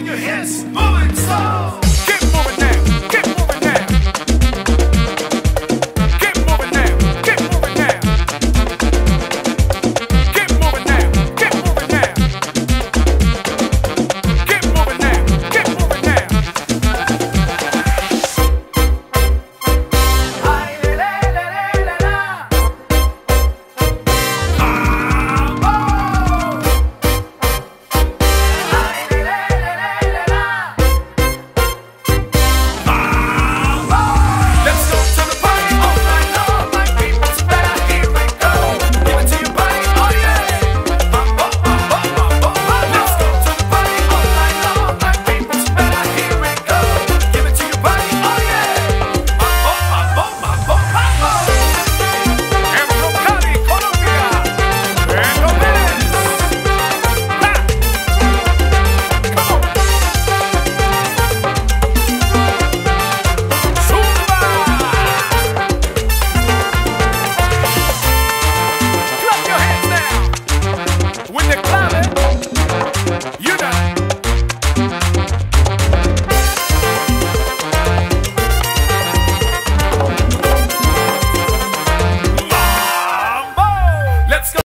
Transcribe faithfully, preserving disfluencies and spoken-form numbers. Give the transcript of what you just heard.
your hips, moving slow. Keep moving now, keep moving now. Keep moving now, keep moving now. Keep moving now, keep moving now. Keep moving now, keep moving now. Ay, le, le, le, le, le, la. Ay, le, le, le, le, le, la. Let's go to the party all night long. My people better here we go. Give it to your body, oh yeah. Mambo, mambo, mambo, mambo. Let's go to the party all night long. My people better here we go. Give it to your body, oh yeah. Mambo, mambo, mambo, mambo. Ebro Cali, Colombia. Endo Vélez. Ha. Come on. Zumba. Clap your hands now. When they're clapping, you